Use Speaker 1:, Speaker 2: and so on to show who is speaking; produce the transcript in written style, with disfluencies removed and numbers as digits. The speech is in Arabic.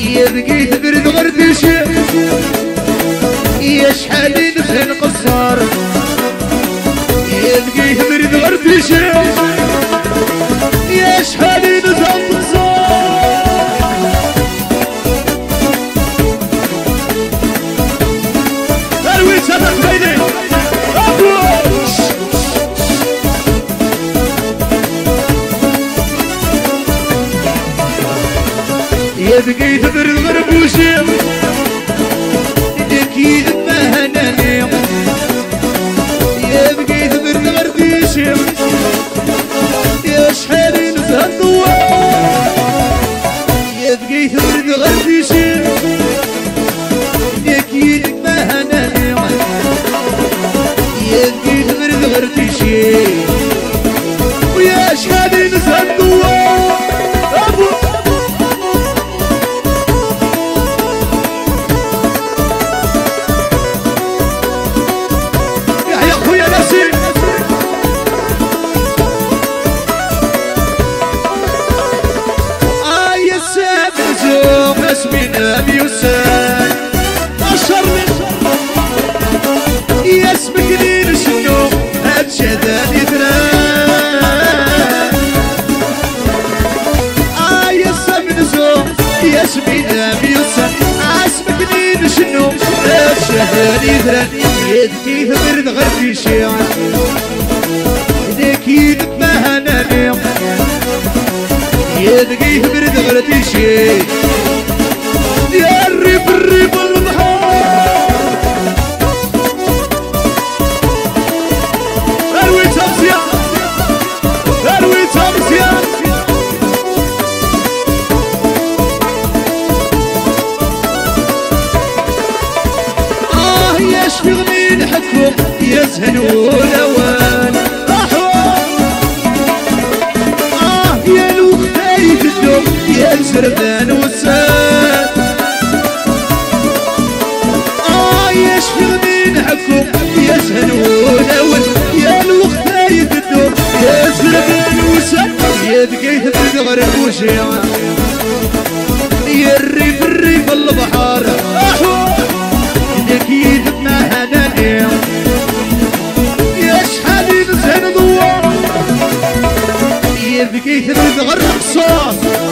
Speaker 1: يا بقيت برد غرديشي يا شحال نفهم قصار يا بقيت برد غرديشي يا شحال نفهم قصار الوي سبق بيني يا بقيت برد غربوشي اكيد ما هناني يا بقيت برد غرديشي يا شحال نزهد ضوار يا بقيت برد غرديشي اكيد ما هناني يا بقيت برد غرديشي ويا شحال نزهد ضوار من ابي وسان اشر يا اسمك لين شنو هاد شذان يتران يا سمن زوم يا اسمي ابي وسان اسمك لين شنو هاد شذان يتران يدكي برد غردي شيعان يدكي ما هناني يدكي برد غردي شيعان يا الريف الريف البحار الوي تمسيان الوي تمسيان يا شفيغ من حكم يا زهن ولوان يا الوخاي الدوم يا الزردان والسان يا زهن ولول يا الوخاي الدوم يا زردان والسان يا بقيت بالغرب وشيعان يا الريف الريف البحار اكيد ما هناني يا شحال نزهن ضوار يا بقيت بالغرب صوت